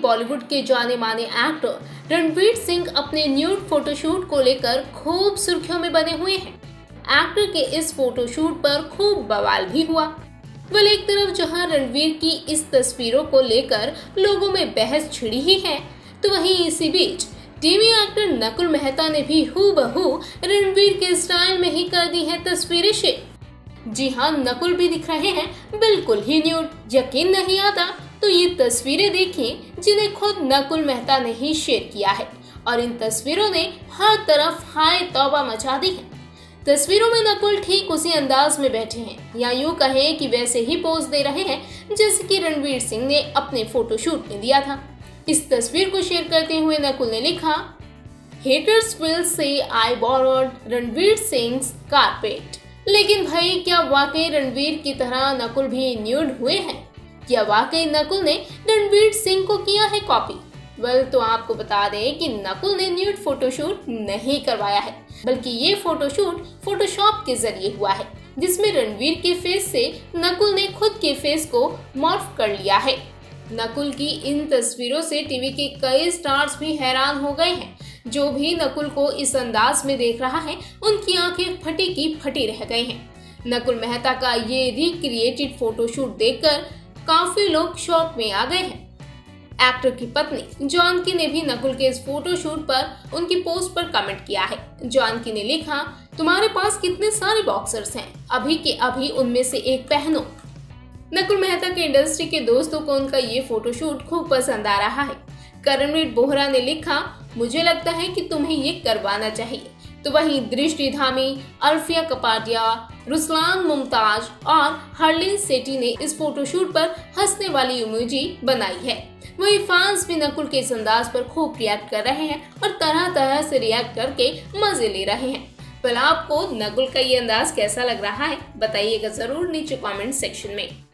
बॉलीवुड के जाने माने एक्टर रणवीर सिंह अपने न्यूड फोटोशूट को लेकर खूब सुर्खियों में बने हुए हैं। एक्टर के इस फोटोशूट पर खूब बवाल भी हुआ। वह एक तरफ जहां रणवीर की इस तस्वीरों को लेकर लोगों में बहस छिड़ी ही है, तो वहीं इसी बीच टीवी एक्टर नकुल मेहता ने भी हूबहू रणवीर के स्टाइल में ही कर दी है तस्वीरें शेयर। जी हाँ, नकुल भी दिख रहे हैं बिल्कुल ही न्यूड। यकीन नहीं आता तो ये तस्वीरें देखिए जिन्हें खुद नकुल मेहता ने ही शेयर किया है, और इन तस्वीरों ने हर तरफ हाय तौबा मचा दी है। तस्वीरों में नकुल ठीक उसी अंदाज में बैठे हैं, या यूं कहें कि वैसे ही पोज दे रहे हैं जैसे कि रणवीर सिंह ने अपने फोटोशूट में दिया था। इस तस्वीर को शेयर करते हुए नकुल ने लिखा, haters will say I borrowed Ranveer Singh's carpet. लेकिन भाई, क्या वाकई रणवीर की तरह नकुल भी न्यूड हुए हैं? क्या वाकई नकुल ने रणवीर सिंह को किया है कॉपी? तो आपको बता दें कि नकुल ने न्यूड फोटोशूट नहीं करवाया है, बल्कि ये फोटोशूट फोटोशॉप के जरिए हुआ है, जिसमें रणवीर के फेस से नकुल ने खुद के फेस को मॉर्फ कर लिया है। नकुल की इन तस्वीरों से टीवी के कई स्टार्स भी हैरान हो गए हैं। जो भी नकुल को इस अंदाज में देख रहा है, उनकी आंखें फटी की फटी रह गई हैं। नकुल मेहता का ये रिक्रिएटेड फोटोशूट देखकर काफी लोग शॉक में आ गए हैं। एक्टर की पत्नी जानकी ने भी नकुल के इस फोटोशूट पर उनकी पोस्ट पर कमेंट किया है। जानकी ने लिखा, तुम्हारे पास कितने सारे बॉक्सर्स हैं, अभी के अभी उनमें से एक पहनो। नकुल मेहता के इंडस्ट्री के दोस्तों को उनका ये फोटोशूट खूब पसंद आ रहा है। करणवीर बोहरा ने लिखा, मुझे लगता है कि तुम्हें ये करवाना चाहिए। तो वहीं दृष्टि धामी, अल्फिया कपाडिया, रुसलान मुमताज और हरलीन सेठी ने इस फोटोशूट पर हंसने वाली इमोजी बनाई है। वहीं फैंस भी नकुल के इस अंदाज पर खूब रिएक्ट कर रहे हैं और तरह तरह से रिएक्ट करके मजे ले रहे हैं। भला आपको नकुल का ये अंदाज कैसा लग रहा है? बताइएगा जरूर नीचे कमेंट सेक्शन में।